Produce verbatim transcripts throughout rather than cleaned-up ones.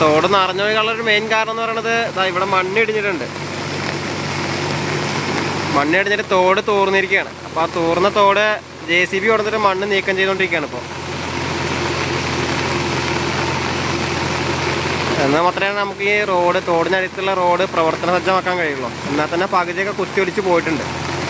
തോട് നിറഞ്ഞൊഴികളൊരു മെയിൻ കാരണം എന്ന് പറയുന്നത് ഇവിടെ മണ്ണിടിഞ്ഞിട്ടുണ്ട്. മണ്ണിടിഞ്ഞിട്ട് തോട് തൂർന്നിരിക്കുകയാണ്. അപ്പോൾ ആ തൂർന്ന തോട് ജെ സി ബി കൊടുത്തിട്ട് മണ്ണ് നീക്കം ചെയ്തുകൊണ്ടിരിക്കുകയാണ് ഇപ്പോൾ. എന്നാൽ മാത്രമേ നമുക്ക് ഈ റോഡ് തോടിനടുത്തുള്ള റോഡ് പ്രവർത്തന സജ്ജമാക്കാൻ കഴിയുള്ളൂ. എന്നാൽ തന്നെ പകുതിയൊക്കെ കുത്തിയൊലിച്ച് പോയിട്ടുണ്ട്.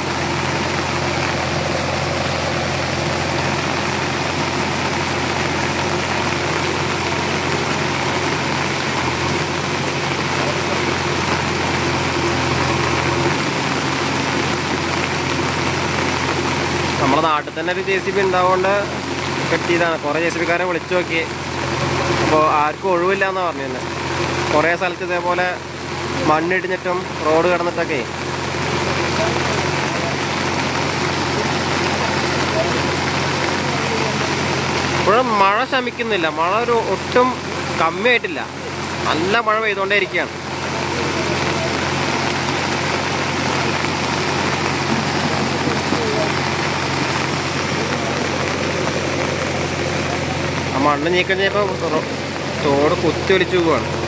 നമ്മുടെ നാട്ടിൽ തന്നെ ഒരു ജെ സി ബി ഉണ്ടാവുകൊണ്ട് കെട്ടിയതാണ്. കുറേ ജെ സി ബിക്കാരെ വിളിച്ചു നോക്കി, അപ്പോൾ ആർക്കും ഒഴിവില്ല എന്നാണ് പറഞ്ഞു തന്നെ. കുറേ സ്ഥലത്ത് ഇതേപോലെ മണ്ണിടിഞ്ഞിട്ടും റോഡ് കിടന്നിട്ടൊക്കെ. ഇപ്പോഴും മഴ ശമിക്കുന്നില്ല. മഴ ഒരു ഒട്ടും കമ്മിയായിട്ടില്ല. നല്ല മഴ പെയ്തുകൊണ്ടേ ഇരിക്കുകയാണ്. മണ്ണ് നീക്കം ചെയ്യുമ്പോൾ തോട് കുത്തി ഒലിച്ചു പോവുകയാണ്.